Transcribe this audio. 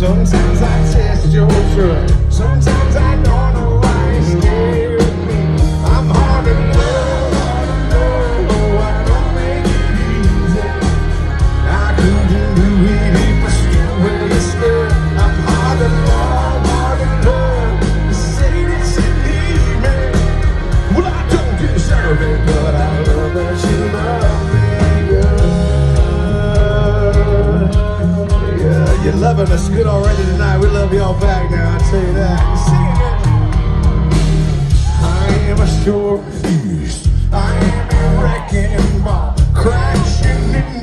Sometimes I test your trust. Sometimes I don't know why you stay with me. I'm hard to love, I don't make it easy. I couldn't do it if I stood where you stood. I'm hard to love, you say that you need me. Well, I don't deserve it, but I love that you love me. You're loving us good already tonight. We love y'all back now, I'll tell you that. Sing it. I am a short fuse. I am a wrecking ball crashing in